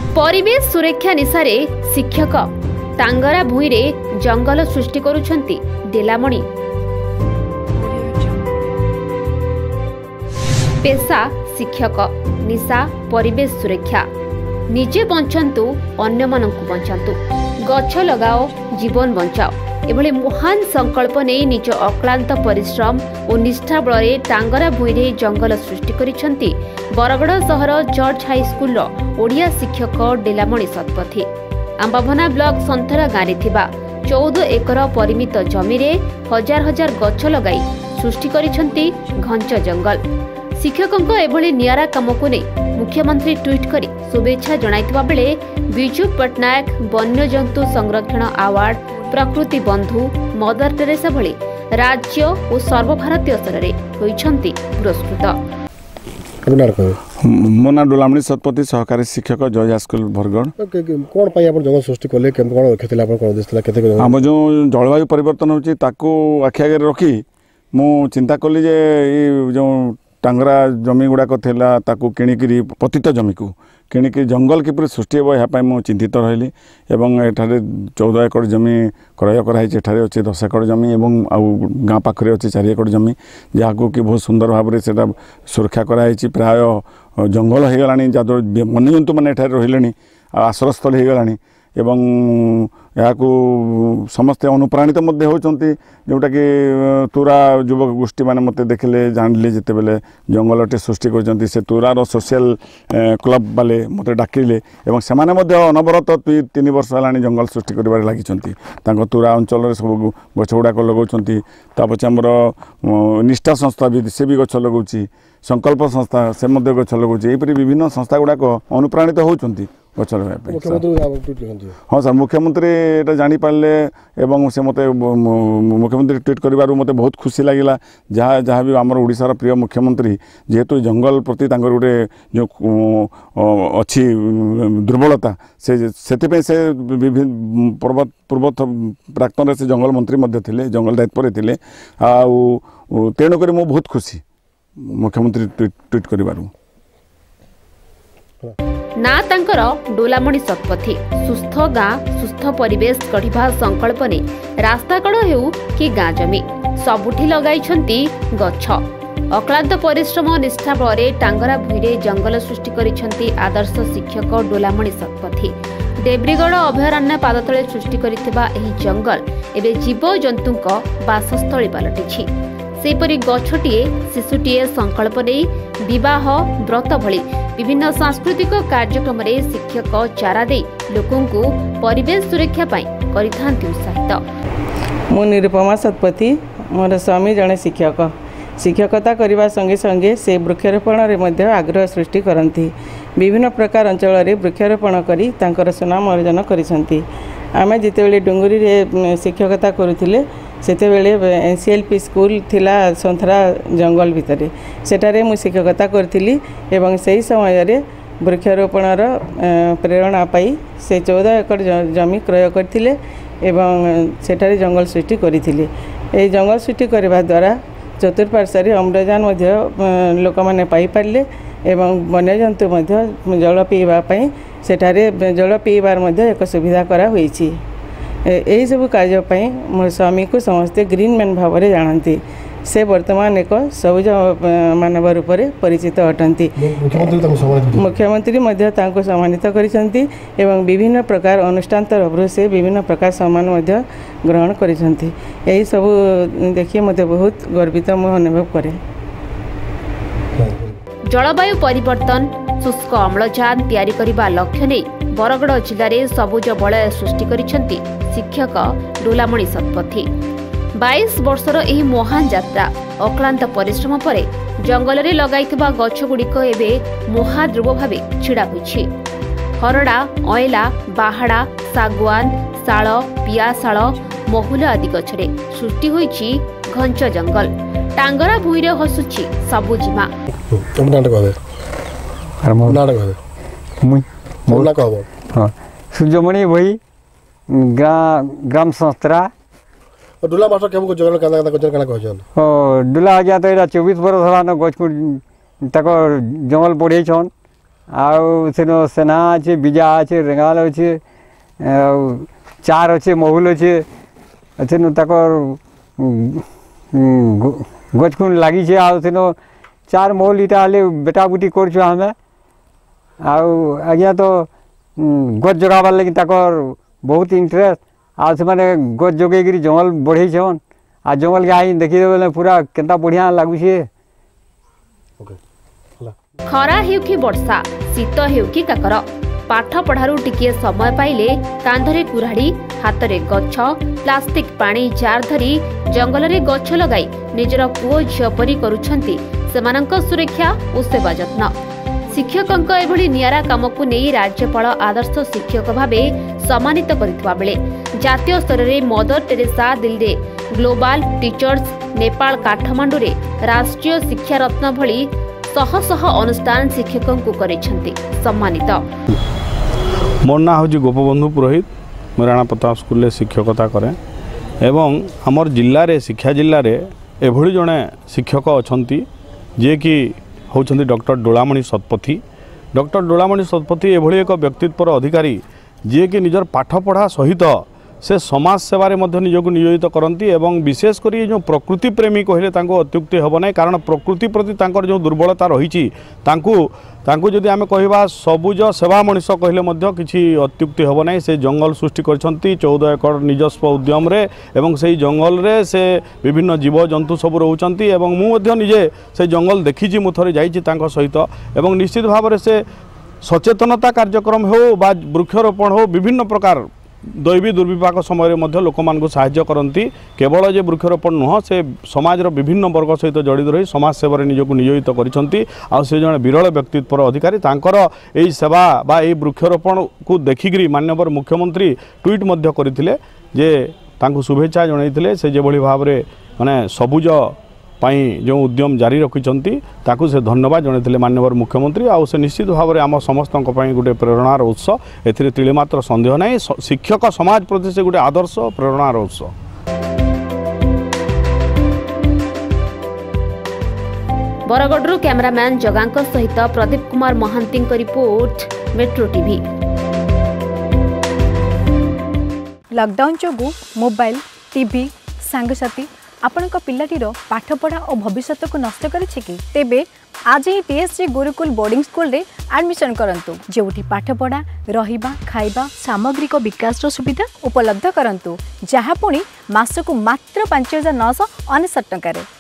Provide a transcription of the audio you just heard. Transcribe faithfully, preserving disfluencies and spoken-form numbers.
परिवेश सुरक्षा निशारे शिक्षक टांगरा भूई रे जंगल सृष्टि करुछंती डेलामणि। पेशा शिक्षक, निशा परिवेश सुरक्षा। निजे बंचंतु अन्य मानकु बंचंतु। गछ लगाओ जीवन बंचाओ एभली महान संकल्प नहीं निज अक्लांत परिश्रम और निष्ठा बल टांगरा भूई रे जंगल सृष्टि करिसेंती बरगड़ सहर जर्ज हाई स्कूल ओडिया शिक्षक डेलामणि शतपथी। आंबाभना ब्लॉक संथरा गाँव थिबा चौदह एकर परिमित जमी रे हजार हजार गछ लगाई सृष्टि करिसेंती घंच जंगल। शिक्षकों एभली नियारा काम को नहीं मुख्यमंत्री ट्वीट करी शुभेच्छा जणाइतबा बेले बिजू पट्टनायक वन्यजंतु संरक्षण अवार्ड, प्रकृति बंधु, मदर टेरेसा भली राज्य और सर्वभारतीय स्तर में होइछंती पुरस्कृत। मो ना डोलामणि शतपथी सहकारी शिक्षक जय स्कूल बरगड़। कौन पाई आपण जंगल सृष्टि कले केम कोन रखितला आपण कोन दिसला केते हम जो जलवायु परिवर्तन होची ताको आखि आगे रखी मु चिंता कली जे ई जो टांगरा जमी गुड़ाक थिला ताकू किणिकी पतित जमी को किणिकी जंगल किपर सृष्टि हे यहाँ मुझे चिंतित रही एवं एठारे चौदह एकड़ जमी क्रय कराई एठारे अच्छे दस एकड़ जमी एवं आउ गाँ पाखे अच्छे चार एकड़ जमी जहाँ कि बहुत सुंदर भाव में से सुरक्षा कराई प्राय जंगल हो गला जहाँद्वारा वन्यजंतु मैंने एठारे रही आश्रयस्थल हो गला एवं यहाँ समस्ते अनुप्राणित होती जोटा कि तुरा युवक गोष्ठी मैंने मत देखिले जानले जिते बेले जंगलटे सृष्टि कर से तुरार सोशल क्लब वाले मत डाकिले एवं से अनवरत दुई तीन वर्ष है जंगल सृष्टि कर लगी तुरा अंचल सब गछ गुड़ाक लगाउछंती पचे आमर निष्ठा संस्था भी से भी गछ लगाउछि संकल्प संस्था से गछ लगाउछि एपरि विभिन्न संस्था गुड़ाक अनुप्राणित होउछंती गछ लगाइबा। हाँ सर मुख्यमंत्री एटा जानी पारले एवं से मते मुख्यमंत्री ट्वीट करिबारु मते बहुत खुशी लागिला जहाँ जहाँ भी आमर ओडिशार प्रिय मुख्यमंत्री जेहेतु जंगल प्रति तांकर गोटे जो अच्छी दुर्बलता से सेतिपे से विभिन्न पूर्व पूर्व प्राक्तन से जंगल मंत्री मध्य थिले जंगल दायित्व थिले आ तेणुक मु बहुत खुशी मुख्यमंत्री ट्वीट करिबारु। ना तांकर डोलामणि शतपथी सुस्थ गाँ सुस्थ परिवेश गढ़ा संकल्प ने रास्ताकड़ हेउ कि गाँ जमी सबुठी लगाइछंती गछ। अक्लांत परिश्रम निष्ठा बल टांगरा भूई जंगल सृष्टि करिछंती आदर्श शिक्षक डोलामणि शतपथी। देब्रीगढ़ अभयारण्य पादतले सृष्टि करिथिबा एही जंगल एबे जीव जंतुक बासस्थली पलटिछि। सेपरि गछटिए शिशुटिए संकल्प नहीं विवाह व्रत भली विभिन्न सांस्कृतिक कार्यक्रम में शिक्षक चारा दे लोकों को परिवेश सुरक्षा पाई करिथांती उत्साहित। मु निरुपमा शतपथी मोर स्वामी जड़े शिक्षक शिक्षकता करने संगे संगे से वृक्षारोपण रे मध्य आग्रह सृष्टि करती विभिन्न प्रकार अंचल में वृक्षारोपण करी तांकर सुनाम अर्जन करिसंती। आमे जितेबेले डुंगुरी रे शिक्षकता करुथिले सेतेबेले एनसीएलपी स्कूल थिला संथरा जंगल भितर सेटारे मु शिक्षकता करथिली एवं सही समय रे वृक्षारोपणर प्रेरणा पाई से चौदह एकड़ जमी क्रय करथिले एवं सेटारे जंगल सृष्टि करथिले। ए जंगल सृष्टि करबा द्वारा चतुर्पार्श्व अम्लजान मध्य लोक माने पाई पारले एवं वन्यजंतु मध्य जल पीवा पाई सेठारे जल पीबार मध्य एक सुविधा करा होईछि। यही सब कार्य मोर स्वामी को समस्ते ग्रीन मैन भाव में जानती से वर्तमान एक सबुज मानव रूप में परिचित अटंती। मुख्यमंत्री मध्य तांको सम्मानित करिसंती एवं विभिन्न प्रकार अनुष्ठान तरफ से विभिन्न प्रकार सम्मान मध्य ग्रहण करिसंती। यही सब देखिए मते बहुत गर्वित मैं अनुभव करे। जलवायु परिवर्तन शुष्क अम्लजान तैयारी करबा लक्ष्य नहीं बरगड़ जिले में सबुज बलय सृष्टि करिसेंती शिक्षक डोलामणि शतपथी। बाईस वर्षर एही महान यात्रा अक्लांत परिश्रम पर जंगल में लगाइथिबा गछगुड़िक एबे महाद्रुव भावे छिड़ा होइछि। हरड़ा, अयला, बाहाड़ा, सागुआन, शाल, पियाशाल, महुल आदि गछरे सृष्टि होइछि घंच जंगल। टांगरा भूई रे हसुछि सबुजिमा। सूर्यमणि वही ग्राम संस्था डुला मास्टर केमको जंगल कांदा कांदा कजन काना कहजन ओ डुला आ गया तो एटा चौबीस बरस हला न गछ को तक जंगल बढ़े छन आउ सेनो सेना अच्छे बीजा अच्छे रेंगाल अच्छे चार अच्छे महुल अच्छे सेनो ताकर गछकुन लगी छे आउ सेनो चार महुल इटा हले बेटा बुटी कर हमें आउ आज्ञा तो गछ जगाबार लगी ताकर बहुत इंटरेस्ट आ से माने गछ जगेगिरी जंगल बढ़े छन आ जंगल के आई देखी देबे पूरा केंता बढ़िया लागु छे। खरा हेउ कि वर्षा शीत हेउ कि काकर पाठ पढ़ारू टिके समय पाइले कांधरे कुराड़ी हातरे गछ प्लास्टिक पानी जार धरी जंगल रे गछ लगाई निजर पुओ झियो परी करूछंती सेमानंक सुरक्षा और सेवा जत्न। शिक्षकंक एभली नियारा कामकु नेई राज्यपाल आदर्श शिक्षक भाबे सम्मानित करितबा बेले जातीय स्तर रे Mother Teresa Delhi global teachers Nepal Kathmandu रे राष्ट्रीय शिक्षा रत्न भली शह शह अनुष्ठान शिक्षकंकु करिसंती सम्मानित। मोर ना हूँ गोपबंधु पुरोहित मैं राणा प्रताप स्कूल शिक्षकता करें एवं आमर जिले में शिक्षा जिले में एभली जड़े शिक्षक अच्छा जी कि होउछंती डॉक्टर डोलामणि सतपथी। डॉक्टर डोलामणि सतपथी एभली एक व्यक्तित्वर अधिकारी जी कि निजर पाठ पढ़ा सहित से समाज सेवारे मध्य निजक नियोजित करती एवं विशेषकर जो प्रकृति प्रेमी कहले तांको अत्युक्ति हेब ना कारण प्रकृति प्रति तांकर जो दुर्बलता रही तांको जदि आमे कहबा सबुज सेवा मनीष कहले मध्य किछि अत्युक्ति हेब ना। से जंगल सृष्टि करछंती चौदह एकड़ निजस्व उद्यम रे एवं से जंगल रे से विभिन्न जीव जंतु सब रहउछंती एवं मु मध्य निजे से जंगल देखिछि मु थरे जाइछि तांको सहित एवं निश्चित भाव से सचेतनता कार्यक्रम हो बा वृक्षरोपण हो विभिन्न प्रकार दैवी दुर्विपाक समय मध्य लोक मान साहाय्य करती केवल जे वृक्षरोपण नुह से समाज विभिन्न वर्ग सहित जड़ित रही समाज सेवा निजक नियोजित करछंती आ से जने विरल व्यक्तित्वर अधिकारी तांकर एई सेवा बा एई वृक्षरोपण को देखिकरी माननीय मुख्यमंत्री ट्वीट मध्य करथिले जे तांको शुभेच्छा जणाइथिले से जे भली भाव रे माने सबुज पाई जो उद्यम जारी रखिंट ताकू से धन्यवाद जनते माननीय मुख्यमंत्री आ से निश्चित भाव में आम समस्त गोटे प्रेरणार उत्स ए तिलेमात्र सन्देह ना शिक्षक समाज प्रति से गोटे आदर्श प्रेरणार उत्स। बरगढ़ कैमरामैन जगांक सहित Pradeep Kumar Mohanty report Metro TV. Lockdown जोगु मोबाइल टीवी सांगसाथी आपणक पिलाटीर पाठपढ़ा और भविष्य को नष्ट करिछि कि तेबे आज ही टीएसजी गुरुकुल बोर्डिंग स्कूल रे एडमिशन करंतु जेउठी पाठपढ़ा रहिबा खाइबा सामग्रिक विकास सुविधा उपलब्ध करंतु जहाँ पुणी मासकु मात्र पांच हजार नौ सौ अनेशत टंका।